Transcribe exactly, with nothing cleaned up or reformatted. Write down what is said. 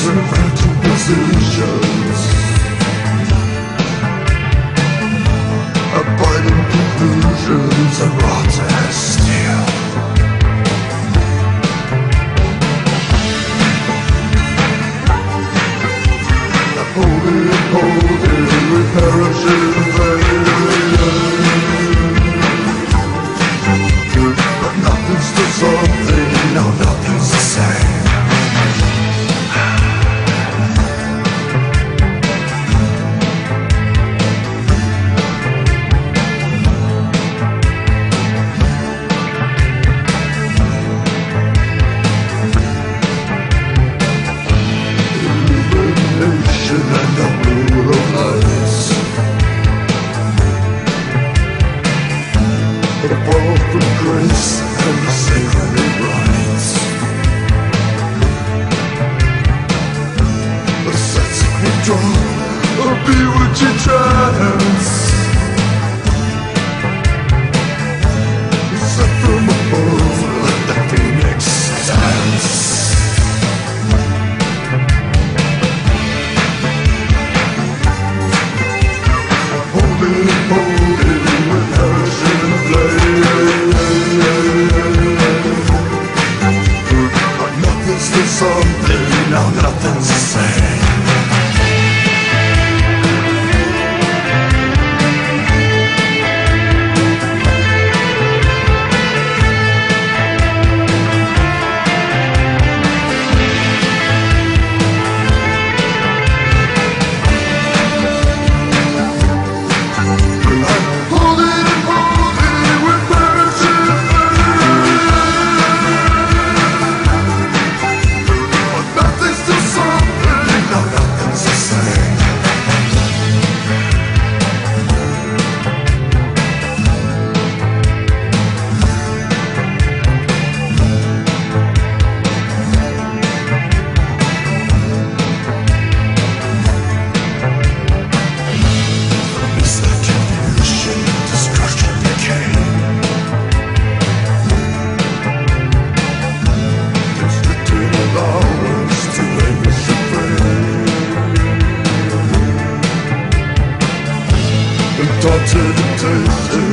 reverting positions, abiding conclusions and rotten steel. Holding, holding, we perish in vain. But nothing's still something, no, nothing's the same. And the rule of lights, above from grace and the sacred rites, a sensible dawn, a bewitching trance, set from above like the phoenix stands. Something, now nothing's the same. Taunted and tainted